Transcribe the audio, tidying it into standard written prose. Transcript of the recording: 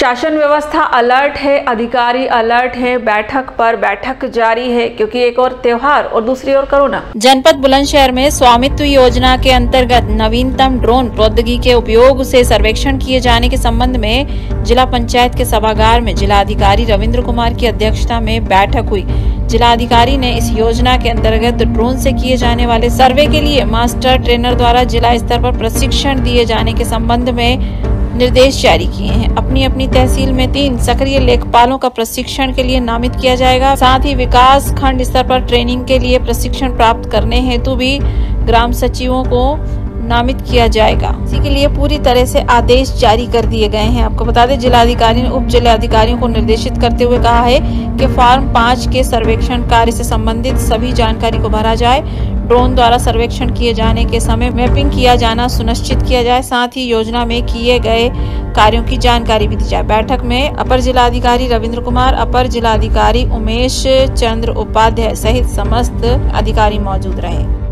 शासन व्यवस्था अलर्ट है, अधिकारी अलर्ट है, बैठक पर बैठक जारी है क्योंकि एक और त्योहार और दूसरी ओर कोरोना। जनपद बुलंदशहर में स्वामित्व योजना के अंतर्गत नवीनतम ड्रोन प्रौद्योगिकी के उपयोग से सर्वेक्षण किए जाने के संबंध में जिला पंचायत के सभागार में जिलाधिकारी रविंद्र कुमार की अध्यक्षता में बैठक हुई। जिलाधिकारी ने इस योजना के अंतर्गत ड्रोन से किए जाने वाले सर्वे के लिए मास्टर ट्रेनर द्वारा जिला स्तर पर प्रशिक्षण दिए जाने के संबंध में निर्देश जारी किए हैं। अपनी अपनी तहसील में 3 सक्रिय लेखपालों का प्रशिक्षण के लिए नामित किया जाएगा। साथ ही विकास खंड स्तर पर ट्रेनिंग के लिए प्रशिक्षण प्राप्त करने हेतु भी ग्राम सचिवों को नामित किया जाएगा। इसी के लिए पूरी तरह से आदेश जारी कर दिए गए हैं। आपको बता दें, जिलाधिकारी ने उप जिलाधिकारियों को निर्देशित करते हुए कहा है कि फॉर्म 5 के सर्वेक्षण कार्य से संबंधित सभी जानकारी को भरा जाए। ड्रोन द्वारा सर्वेक्षण किए जाने के समय मैपिंग किया जाना सुनिश्चित किया जाए। साथ ही योजना में किए गए कार्यों की जानकारी भी दी जाए। बैठक में अपर जिलाधिकारी रविंद्र कुमार, अपर जिलाधिकारी उमेश चंद्र उपाध्याय सहित समस्त अधिकारी मौजूद रहे।